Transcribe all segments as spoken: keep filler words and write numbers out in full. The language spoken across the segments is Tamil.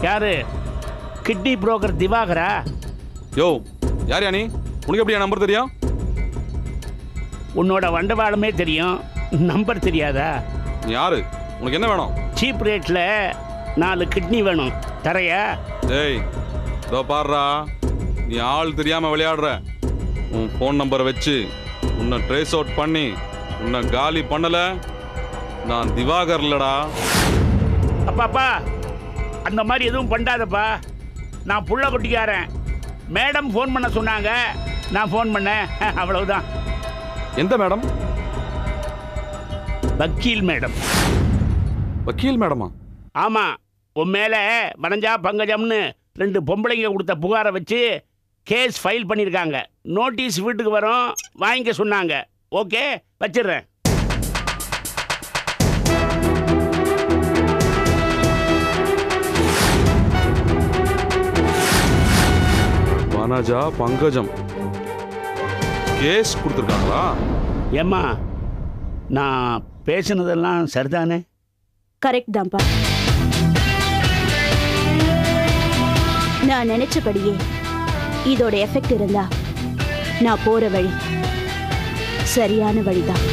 யாரு? Kidney broker Diwakara? யோ, யார் யானி? உனக்கு எப்படி என் நம்பர் தெரியும்? உன்னோட வண்டவாளமே தெரியும், நம்பர் தெரியாதா? நீ யாரு? உனக்கு என்ன வேணும்? சீப் ரேட்ல நாலு கிட்னி வேணும், தரையா? ஏய், இதோ பாடுறா, நீ ஆள் தெரியாம விளையாடுற. உன் ஃபோன் நம்பரை வச்சு உன்னை ட்ரேஸ் அவுட் பண்ணி உன்னை காலி பண்ணல, நான் திவாகர் இல்லடா. அப்பாப்பா, அந்த மாதிரி எதுவும் பண்ணாதப்பா. நான் புள்ள கொட்டிக்காரன். மேடம் ஃபோன் பண்ண சொன்னாங்க, நான் ஃபோன் பண்ணேன், அவ்வளவுதான். எந்த மேடம்? வக்கீல் மேடம். வக்கீல் மேடமா? ஆமா, உன் மேல வனஜா பங்கஜம்னு ரெண்டு பொம்பளைங்க கொடுத்த புகாரை வச்சு கேஸ் ஃபைல் பண்ணியிருக்காங்க. நோட்டீஸ் வீட்டுக்கு வரும், வாங்கிக்க சொன்னாங்க. ஓகே, வச்சிடுறேன். வனஜா பங்கஜம் கேஸ் கொடுத்துருக்காங்களா? ஏம்மா, நான் பேசினதெல்லாம் சரிதானே? கரெக்ட் தான்ப்பா. நான் நினைச்சபடியே இதோட எஃபெக்ட் இருந்தா நான் போற வழி சரியான வழிதான்.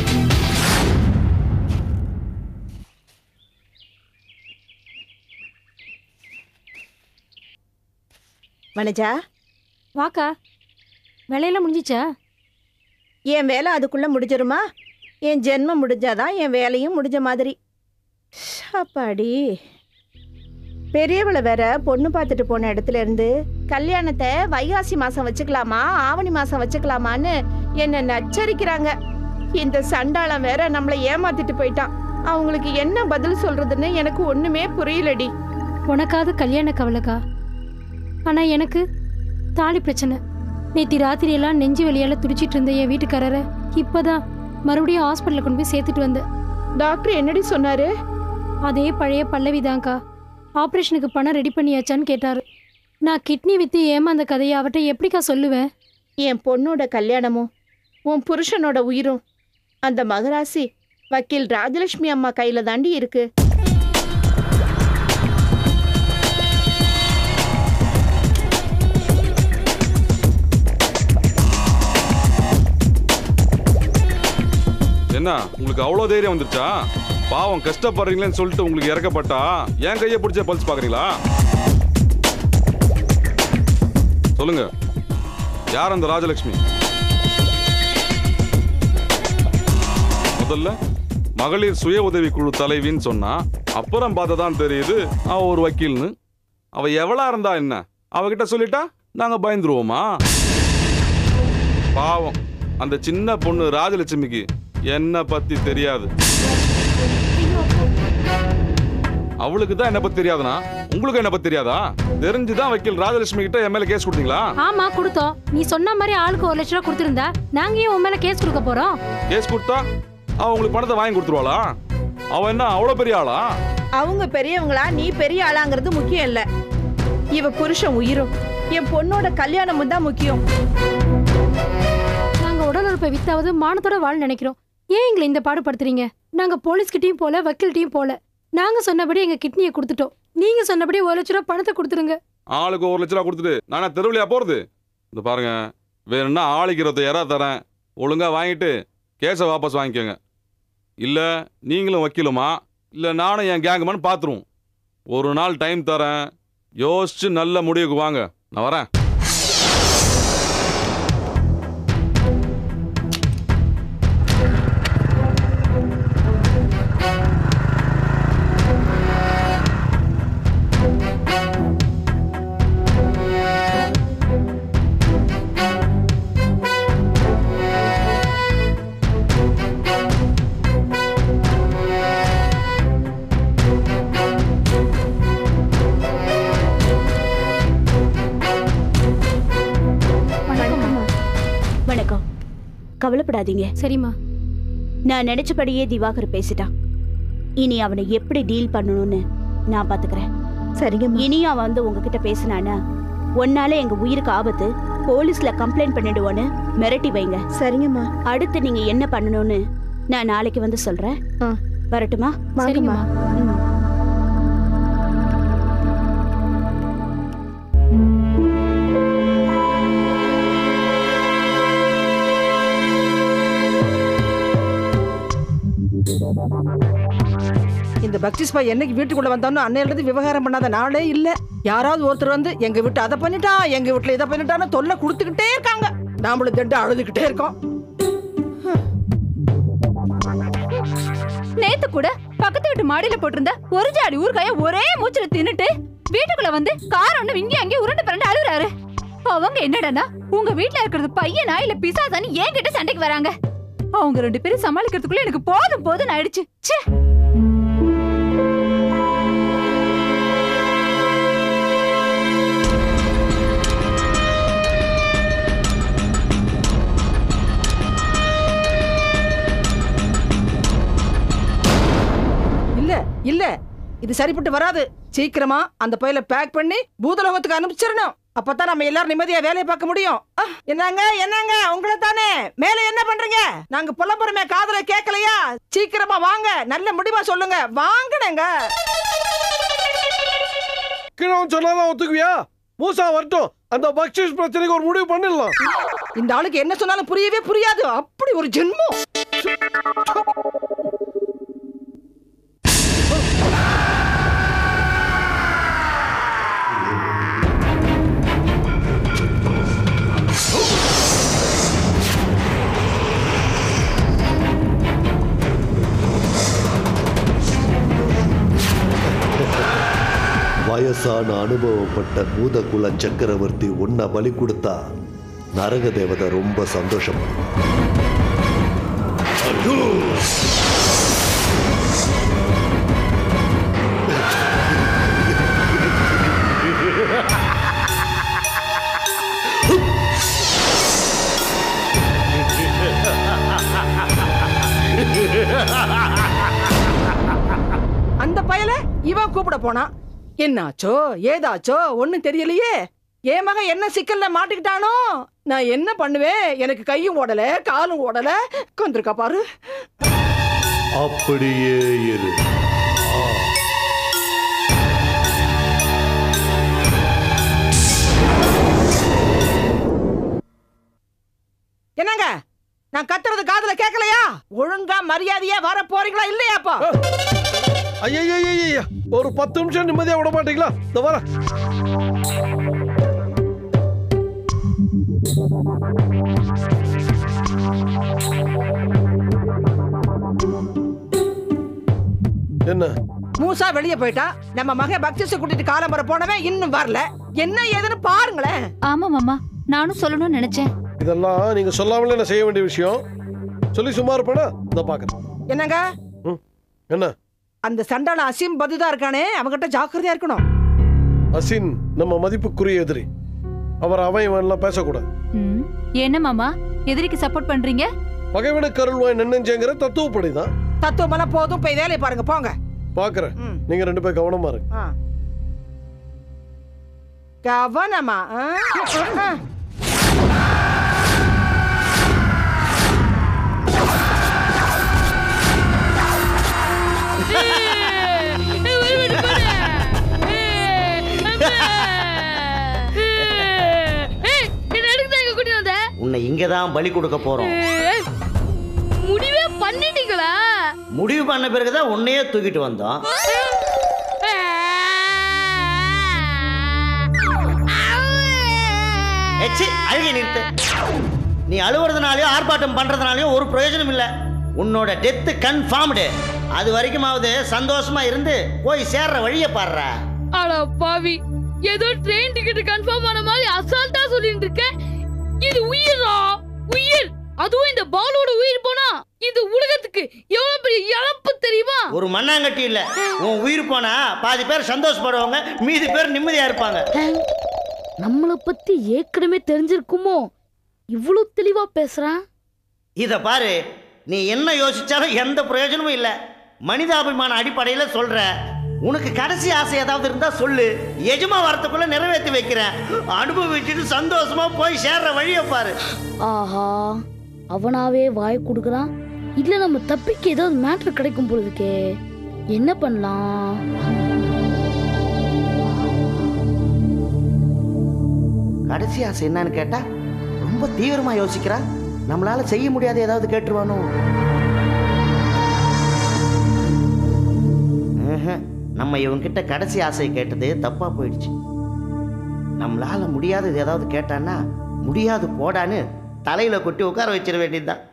வனஜா, வாக்கா. வேலையெல்லாம் முடிஞ்சிச்சா? என் வேலை அதுக்குள்ள முடிஞ்சிருமா? என் ஜென்மம் முடிஞ்சாதான் என் வேலையும் முடிஞ்ச மாதிரி. அப்பாடி, பெரியவளை வேற பொண்ணு பார்த்துட்டு போன இடத்துல இருந்து கல்யாணத்தை வைகாசி மாசம் வச்சுக்கலாமா ஆவணி மாசம் வச்சுக்கலாமான்னு என்ன நச்சரிக்கிறாங்க. இந்த சண்டாளம் வேற நம்மளை ஏமாத்திட்டு போயிட்டான். அவங்களுக்கு என்ன பதில் சொல்றதுன்னு எனக்கு ஒண்ணுமே புரியலடி. உனக்காவது கல்யாண கவலைக்கா, ஆனா எனக்கு தாலி பிரச்சனை. நேத்தி ராத்திரி எல்லாம் நெஞ்சு வலியால துடிச்சிட்டு இருந்த என் வீட்டுக்காரரை இப்பதான் மறுபடியும் ஹாஸ்பிட்டல்ல கொண்டு போய் சேர்த்துட்டு வந்தேன். டாக்டர் என்னடி சொன்னாரு? அதே பழைய பல்லவிதான்க்கா. ஆப்ரேஷனுக்கு பணம் ரெடி பண்ணியாச்சான்னு கேட்டாரு. நான் கிட்னி வித்து ஏமாந்த கதையை அவர்கிட்ட எப்படிக்கா சொல்லுவேன்? என் பொண்ணோட கல்யாணமும் உன் புருஷனோட உயிரும் அந்த மகராசி வக்கீல் ராஜலட்சுமி அம்மா கையில தாண்டி இருக்கு. என்ன உங்களுக்கு அவ்வளோ தைரியம் வந்துருச்சா? பாவம் கஷ்டப்படுறீங்களேன்னு சொல்லிட்டு உங்களுக்கு இறக்கப்பட்டா என் கையை பிடிச்ச பல்ஸ் பாக்குறீங்களா? சொல்லுங்க, யார் அந்த ராஜலட்சுமி? முதல்ல மகளிர் சுய உதவி குழு தலைவின்னு சொன்னா, அப்புறம் பார்த்ததான் தெரியுது அவ ஒரு வக்கீல்னு. அவ எவ்வளா இருந்தா என்ன, அவகிட்ட சொல்லிட்டா நாங்க பயந்துருவோமா? பாவம் அந்த சின்ன பொண்ணு ராஜலட்சுமிக்கு என்ன பத்தி தெரியாது. அவளுக்கு தான் என்ன பத்தி தெரியாதுனா உங்களுக்கு என்ன பத்தி தெரியாதா? தெரிஞ்சுதான் வக்கீல் ராஜலட்சுமி கிட்ட என் மேல கேஸ் கொடுத்தீங்களா? ஆமா கொடுத்தோம். நீ சொன்ன மாதிரி ஆளுக்கு ஒரு லட்சம் ரூபாய் கொடுத்திருந்தா நாங்க ஏன் உன் மேல கேஸ் கொடுக்க போறோம்? கேஸ் கொடுத்தா அவ உங்களுக்கு பணத்தை வாங்கி கொடுத்துருவாளா? அவ என்ன அவ்வளவு பெரிய ஆளா? அவங்க பெரியவங்களா நீ பெரிய ஆளாங்கிறது முக்கியம் இல்ல. இவ புருஷன் உயிரும் என் பொண்ணோட கல்யாணமும் தான் முக்கியம். நாங்க உடல் உறுப்பை வித்தாவது மானத்தோட வாழ நினைக்கிறோம். ஏன் எங்களை இந்த பாடுபடுத்துறீங்க? நாங்க போலீஸ்கிட்டையும் போல வக்கீல்கிட்டையும் போல. நாங்க சொன்னபடி எங்க கிட்னியை கொடுத்துட்டோம். நீங்க சொன்னபடி ஒரு லட்ச ரூபாய் பணத்தை கொடுத்துருங்க. ஆளுக்கு ஒரு லட்ச ரூபா கொடுத்துட்டு நானா தெருவிலையா போறது? இந்த பாருங்க, வேணும்னா ஆளுக்கு இருபத்தாயிரம் தரேன், ஒழுங்கா வாங்கிட்டு கேஸை வாபஸ் வாங்கிக்கோங்க. இல்ல நீங்களும் வக்கீலுமா இல்ல நானும் என் கேங்குமான்னு பாத்துருவோம். ஒரு நாள் டைம் தரேன், யோசிச்சு நல்ல முடிவுக்கு வாங்க. நான் வரேன். கவலைப்படாதீங்க. சரிம்மா. நான் நினைச்சபடியே திவாகர் பேசிட்டான். இனி அவனை எப்படி டீல் பண்ணணும்னு நான் பாத்துக்கிறேன். சரிங்க. இனி அவன் வந்து உங்ககிட்ட பேசினானா ஒன்னால எங்க உயிருக்கு ஆபத்து, போலீஸ்ல கம்ப்ளைண்ட் பண்ணிடுவோன்னு மிரட்டி வைங்க. சரிங்கம்மா. அடுத்து நீங்க என்ன பண்ணணும்னு நான் நாளைக்கு வந்து சொல்றேன். வரட்டுமா? சரிங்கம்மா. பக்திஸ் பாய் என்னைக்கு வீட்டுக்குள்ள வந்தாலும் அன்னையிலிருந்து விவகாரம் பண்ணாத நாளே இல்ல. யாராவது ஒருத்தர் வந்து எங்க வீட்டு அதை பண்ணிட்டா எங்க வீட்டுல இதை பண்ணிட்டான்னு தொல்லை கொடுத்துக்கிட்டே இருக்காங்க. நாமளும் தண்டு அழுதுகிட்டே இருக்கோம். நேத்து கூட பக்கத்து வீட்டு மாடியில போட்டிருந்த ஒரு ஜாடி ஊறுகாய ஒரே மூச்சுல தின்னுட்டு வீட்டுக்குள்ள வந்து காரம் இங்க அங்கே உருண்டு பரண்டு அழுகுறாரு. அவங்க என்னடா உங்க வீட்டுல இருக்கிறது பையனா இல்ல பிசாசான்னு என்கிட்ட சண்டைக்கு வராங்க. அவங்க ரெண்டு பேரும் சமாளிக்கிறதுக்குள்ள எனக்கு போதும் போதும் ஆயிடுச்சு. ச்சே. இல்ல இல்ல இது சரிப்பட்டு வராது. சீக்கிரமா அந்த பையில பேக் பண்ணி பூதலோகத்துக்கு அனுப்பிச்சிடணும். அப்பதான் நம்ம எல்லாரும் நிம்மதியா வேலையை பார்க்க முடியும். என்னங்க என்னங்க உங்களை தானே மேல என்ன பண்றீங்க? நாங்க புலம்புறமே காதல கேட்கலையா? சீக்கிரமா வாங்க, நல்ல முடிவா சொல்லுங்க. வாங்கணுங்க. கிழவன் சொன்னாதான் ஒத்துக்குவியா? மூசா வரட்டும், அந்த பக்ஷிஷ் பிரச்சனைக்கு ஒரு முடிவு பண்ணிடலாம். இந்த ஆளுக்கு என்ன சொன்னாலும் புரியவே புரியாது. அப்படி ஒரு ஜென்மம். வயசான அனுபவப்பட்ட பூதகுல சக்கரவர்த்தி உன்னை பலி கொடுத்தா நரக தேவதை ரொம்ப சந்தோஷப்படுவான். அந்த பயல இவன் கூப்பிட போனா. என்னாச்சோ ஏதாச்சோ ஒண்ணும் தெரியலையே. என் மகன் என்ன சிக்கல்ல மாட்டிக்கிட்டானோ? நான் என்ன பண்ணுவேன்? எனக்கு கையும் ஓடல காலும் ஓடல. கொந்திருக்கா பாரு. அப்படியே இரு. என்னங்க நான் கத்துறது காதுல கேட்கலையா? ஒழுங்கா மரியாதையா வர போறீங்களா இல்லையாப்பா? ஐயா ஒரு பத்து நிமிஷம் நிம்மதியா விட மாட்டீங்களா? இந்த வர. என்ன மூசா வெளியே போயிட்டா. நம்ம மகன் பக்திஸ கூட்டிட்டு காலம்பர போனவன் இன்னும் வரல. என்ன ஏதுன்னு பாருங்களேன். ஆமா மாமா, நானும் சொல்லணும்னு நினைச்சேன். இதெல்லாம் நீங்க சொல்லாமலே நான் செய்ய வேண்டிய விஷயம். சொல்லி சும்மா இருப்பேனா? இந்த பாக்குறேன். என்னங்க என்ன அந்த சண்டால அசீம் பதுதா இருக்கானே, அவங்கிட்ட ஜாக்கிரதையா இருக்கணும். அசின் நம்ம மதிப்புக்குரிய எதிரி. அவர் அவன் இவன் எல்லாம் பேசக்கூடாது. என்ன மாமா எதிரிக்கு சப்போர்ட் பண்றீங்க? பகைவனுக்கு அருள்வாய் நெஞ்சேங்கிற தத்துவப்படிதான். தத்துவமெல்லாம் போதும், போய் வேலையை பாருங்க போங்க. பாக்குறேன். நீங்க ரெண்டு பேரும் கவனமா இருங்க. கவனமா? உன்னை இங்கதான் பலி கொடுக்க போறோம். முடிவே பண்ணிட்டீங்களா? முடிவு பண்ண பிறகுதான் உன்னையே தூக்கிட்டு வந்தோம். அழுகை நிறுத்து. நீ அழுவுறதுனாலயும் ஆர்ப்பாட்டம் பண்றதுனாலயும் ஒரு பிரயோஜனம் இல்ல. உன்னோட டெத் கன்ஃபார்ம்டு. அது வரைக்குமாவது சந்தோஷமா இருந்து போய் சேர்ற வழிய பாடுற. அட பாவி, ஏதோ ட்ரெயின் டிக்கெட் கன்ஃபார்ம் ஆன மாதிரி அசால்ட்டா சொல்லிட்டு இருக்க. இது உயிரா? உயிர், அதுவும் இந்த பாலோட உயிர் போனா இந்த உலகத்துக்கு எவ்வளவு பெரிய இழப்பு தெரியுமா? ஒரு மண்ணாங்கட்டி இல்ல. உன் உயிர் போனா பாதி பேர் சந்தோஷப்படுவாங்க, மீதி பேர் நிம்மதியா இருப்பாங்க. நம்மள பத்தி ஏற்கனவே தெரிஞ்சிருக்குமோ இவ்வளவு தெளிவா பேசுறான்? இத பாரு, நீ என்ன யோசிச்சாலும் எந்த பிரயோஜனமும் இல்ல. மனிதாபிமான அடிப்படையில சொல்ற. உனக்கு கடைசி ஆசை ஏதாவது இருந்தா சொல்லு. எஜமா வரத்துக்குள்ள நிறைவேற்றி வைக்கிறேன். அனுபவிச்சுட்டு சந்தோஷமா போய் சேர்ற வழிய பாரு. ஆஹா, அவனாவே வாய் கொடுக்குறான். இல்ல நம்ம தப்பிக்க ஏதாவது மேட்ரு கிடைக்கும் பொழுதுக்கே. என்ன பண்ணலாம்? கடைசி ஆசை என்னன்னு கேட்டா ரொம்ப தீவிரமா யோசிக்கிறா. நம்மளால செய்ய முடியாத ஏதாவது கேட்டுருவானோ? நம்ம இவங்கிட்ட கடைசி ஆசையை கேட்டது தப்பா போயிடுச்சு. நம்மளால முடியாதது ஏதாவது கேட்டான்னா முடியாது போடான்னு தலையில கொட்டி உட்கார வச்சிட வேண்டியதுதான்.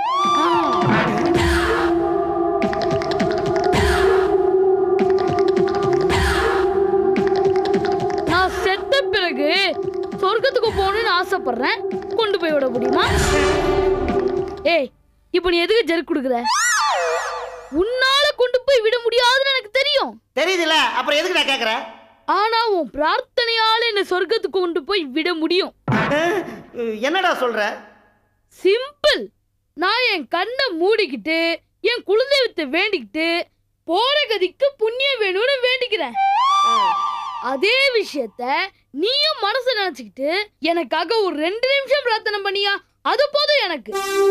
நான் செத்த பிறகு சொர்க்கத்துக்கு போகணும்னு ஆசைப்படுறேன், கொண்டு போய் விட முடியுமா? ஏய், இப்ப நீ எதுக்கு ஜெர்க் கொடுக்குற? உன்னால கொண்டு போய் விட முடியாதுன்னு எனக்கு தெரியும். தெரியுதுல, அப்புறம் எதுக்கு நான் கேக்குறேன்? ஆனா உன் பிரார்த்தனையால என்ன சொர்க்கத்துக்கு கொண்டு போய் விட முடியும். என்னடா சொல்ற? சிம்பிள். நான் என் கண்ணை மூடிக்கிட்டு என் குலதெய்வத்தை வேண்டிக்கிட்டு போற கதிக்கு புண்ணியம் வேணும்னு வேண்டிக்கிறேன். அதே விஷயத்த நீயும் மனசு நினைச்சுக்கிட்டு எனக்காக ஒரு ரெண்டு நிமிஷம் பிரார்த்தனை பண்ணியா, அது போதும் எனக்கு.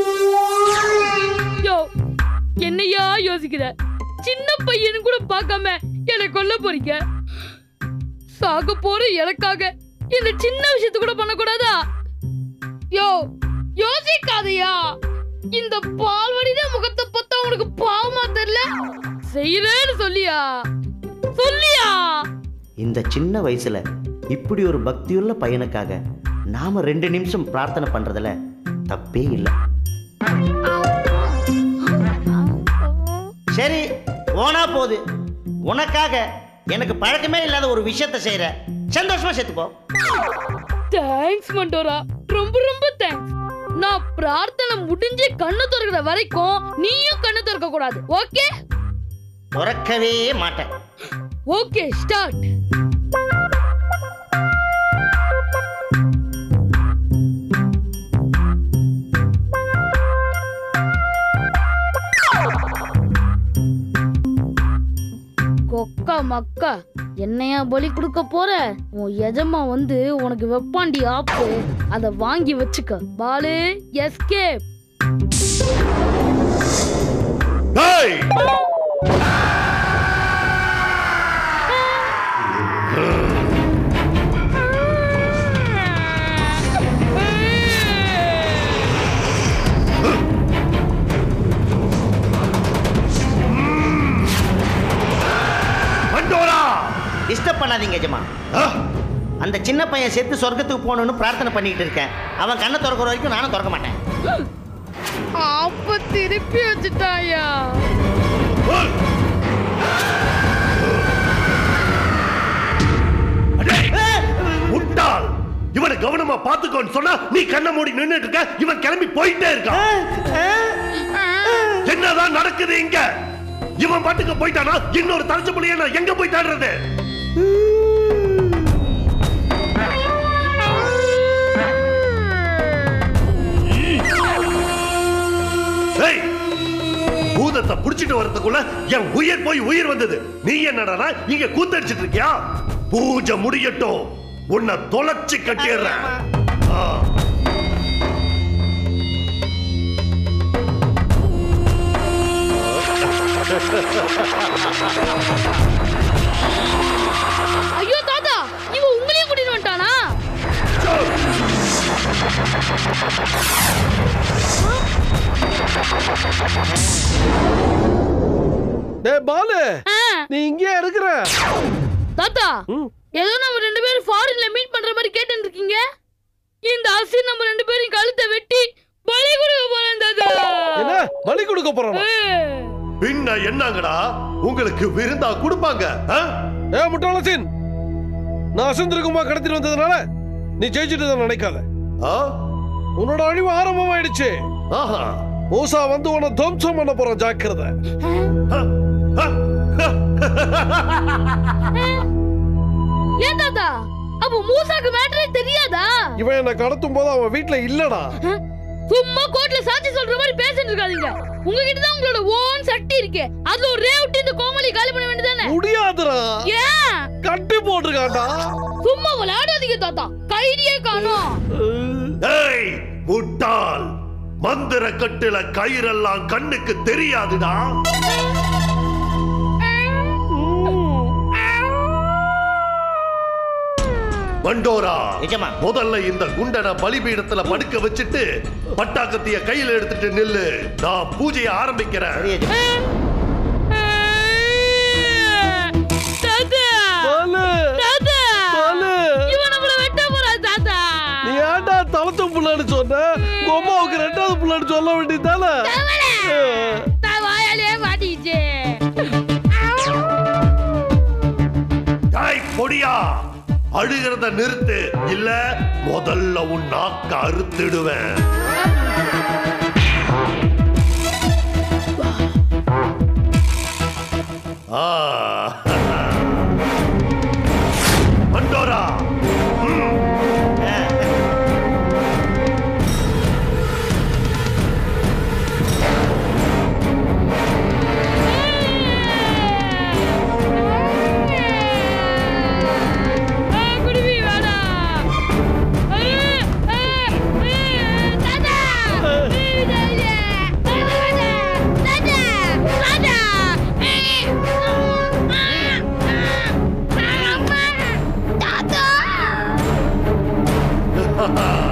யோ, என்னையா யோசிக்கிற? சின்ன பையனு கூட பார்க்காம என்னை கொல்ல போறீங்க. சாக போற எனக்காக இந்த சின்ன விஷயத்த கூட பண்ணக்கூடாதா? யோ, யோசிக்காதையா. இந்த பால்வடித முகத்தை பார்த்தா உனக்கு பாவமா தெரியல? செய்யறேன்னு சொல்லியா சொல்லியா? இந்த சின்ன வயசுல இப்படி ஒரு பக்தியுள்ள பையனுக்காக நாம ரெண்டு நிமிஷம் பிரார்த்தனை பண்றதுல தப்பே இல்லை. சரி, ஓனா போது. உனக்காக எனக்கு பழக்கமே இல்லாத ஒரு விஷயத்தை செய்யற, சந்தோஷமா சேர்த்துப்போ. தேங்க்ஸ் மண்டோரா, ரொம்ப ரொம்ப தேங்க்ஸ். நான் பிரார்த்தனை முடிஞ்சு கண்ணு திறக்கிற வரைக்கும் நீயும் கண்ணு திறக்க கூடாது, ஓகே? திறக்கவே மாட்டேன். Okay, start. கொக்கா மக்கா, என்னையா பலி கொடுக்க போற? உன் எஜமா வந்து உனக்கு வெப்பாண்டி ஆப்பு, அத வாங்கி வச்சுக்க. பாலு, எஸ்கேப். டிஸ்டர்ப் பண்ணாதீங்க எஜமா. அந்த சின்ன பையன் செத்து சொர்க்கத்துக்கு போகணும்னு பிரார்த்தனை பண்ணிட்டு இருக்கேன். அவன் கண்ணை திறக்கிற வரைக்கும் நானும் திறக்க மாட்டேன். அப்ப திருப்பி வச்சுட்டாயா? முட்டாள், இவனை கவனமா பாத்துக்கோன்னு சொன்னா நீ கண்ணை மூடி நின்னுட்டு இருக்க. இவன் கிளம்பி போயிட்டே இருக்கான். என்னதான் நடக்குது இங்க? இவன் பாட்டுக்கு போயிட்டானா இன்னொரு தரச்ச புள்ளிய நான் எங்க போய் தாடுறது? பூதத்தை புடிச்சிட்டு வரதுக்குள்ள என் உயிர் போய் உயிர் வந்தது. நீ என்னடா இங்க கூத்தடிச்சிட்டு இருக்கியா? பூஜை முடியட்டும், உன்னை தொலைச்சு கட்டிடுறேன். ஐயோ தாத்தா, இவன் உங்களையும் கூட்டிட்டு வந்துட்டானா? டேய் பாலு, நீ இங்கே இருக்கிற? தாத்தா, ஏதோ நம்ம ரெண்டு பேரும் ஃபாரின்ல மீட் பண்ற மாதிரி கேட்டுட்டு இருக்கீங்க. இந்த அசி நம்ம ரெண்டு பேரும் கழுத்தை வெட்டி பலி கொடுக்க போறேன் தாத்தா. என்ன பலி கொடுக்க போறோம்? பின்ன என்னங்கடா, உங்களுக்கு விருந்தா கொடுப்பாங்க? ஏ முட்டாளசின், நான் அசந்திருக்குமா கடத்திட்டு வந்ததுனால நீ ஜெயிச்சுட்டு தான் நினைக்காத. உன்னோட அழிவு ஆரம்பமாயிடுச்சு. மூசா வந்து உன்னை துவம்சம் பண்ண போறான், ஜாக்கிரதை. ஏன் தாத்தா, அப்ப மூசாக்கு மேட்டரே தெரியாதா? இவன் என்ன கடத்தும் போது அவன் வீட்டுல இல்லடா. சும்மா கோட்ல சாட்சி சொல்ற மாதிரி பேசிட்டு இருக்காதீங்க. உங்ககிட்ட தான் உங்களோட ஓன் சக்தி இருக்கு. அதுல ஒரு ரேவட்டி இந்த கோமலி காலி பண்ண வேண்டியதானே? முடியாதுடா. ஏன்? கட்டி போட்டுருக்காண்டா. சும்மா விளையாடாதீங்க தாத்தா, கைடியே காணோம். ஏய் முட்டாள், மந்திர கட்டுல கயிறெல்லாம் கண்ணுக்கு தெரியாதுடா. மண்டோரா, முதல்ல இந்த குண்டனை பலிபீடத்துல படுக்க வச்சுட்டு பட்டாக்கத்திய கையில எடுத்துட்டு நில்லு. நான் பூஜையை ஆரம்பிக்கிறேன். புள்ளன்னு சொன்ன உங்க அம்மாவுக்கு ரெண்டாவது புள்ளன்னு சொல்ல வேண்டியதானே? நான் வாயாலே மாட்டிக்கிச்சு. டாய் பொடியா, அழுகிறத நிறுத்து, இல்ல முதல்ல உன் நாக்க அறுத்துடுவேன். மண்டோரா, ha ha!